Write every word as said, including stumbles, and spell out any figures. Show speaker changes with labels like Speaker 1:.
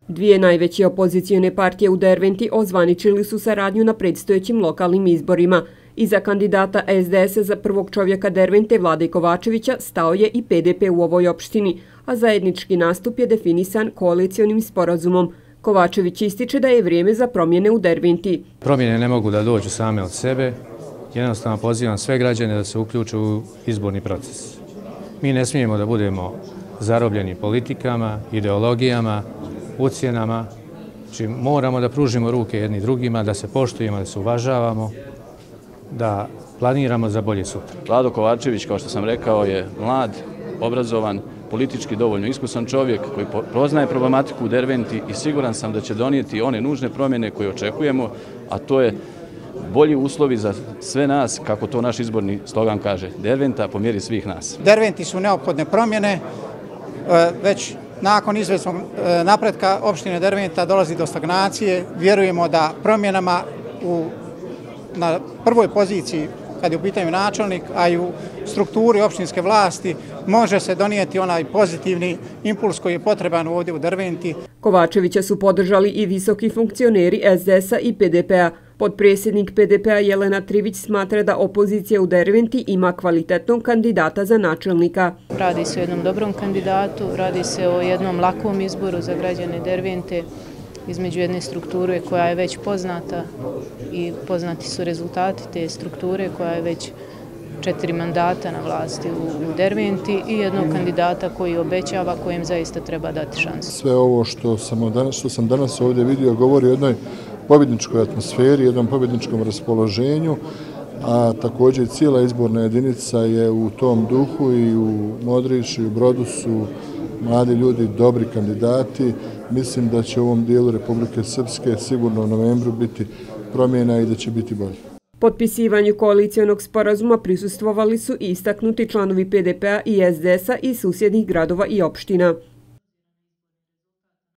Speaker 1: Dvije najveće opozicijone partije u Derventi ozvaničili su saradnju na predstojećim lokalnim izborima. Iza kandidata es de es a za prvog čovjeka Dervente Vlade Kovačevića stao je i pe de pe u ovoj opštini, a zajednički nastup je definisan koalicionim sporazumom. Kovačević ističe da je vrijeme za promjene u Derventi.
Speaker 2: Promjene ne mogu da dođu same od sebe. Jednostavno pozivam sve građane da se uključe u izborni proces. Mi ne smijemo da budemo zarobljeni politikama, ideologijama, ucjenama. Znači, moramo da pružimo ruke jedni drugima, da se poštujemo, da se uvažavamo, da planiramo za bolje sutra.
Speaker 3: Vlado Kovačević, kao što sam rekao, je mlad, obrazovan, politički dovoljno iskusan čovjek koji poznaje problematiku u Derventi i siguran sam da će donijeti one nužne promjene koje očekujemo, a to je bolji uslovi za sve nas, kako to naš izborni slogan kaže, Derventa po mjeri svih nas.
Speaker 4: Derventi su neophodne promjene, već nakon izvesnog napretka opštine Derventa dolazi do stagnacije. Vjerujemo da promjenama u, na prvoj poziciji, kad je u pitanju načelnik, a i u strukturi opštinske vlasti, može se donijeti onaj pozitivni impuls koji je potreban ovdje u Derventi.
Speaker 1: Kovačevića su podržali i visoki funkcioneri es de es a i pe de pe a. Potpredsjednik pe de pe a Jelena Trivić smatra da opozicija u Derventi ima kvalitetnog kandidata za načelnika.
Speaker 5: Radi se o jednom dobrom kandidatu, radi se o jednom lakom izboru za građane Dervente između jedne strukture koja je već poznata i poznati su rezultati te strukture koja je već četiri mandata na vlasti u Derventi i jednog kandidata koji obećava, kojem zaista treba dati šansu.
Speaker 6: Sve ovo što sam danas, što sam danas ovdje vidio govori o jednoj pobjedničkoj atmosferi, jednom pobjedničkom raspoloženju, a također cijela izborna jedinica je u tom duhu i u Modriću i u Brodu su mladi ljudi, dobri kandidati. Mislim da će u ovom dijelu Republike Srpske sigurno u novembru biti promjena i da će biti bolje.
Speaker 1: Potpisivanju koalicijonog sporazuma prisustvovali su i istaknuti članovi pe de pe a i es de es a iz susjednih gradova i opština.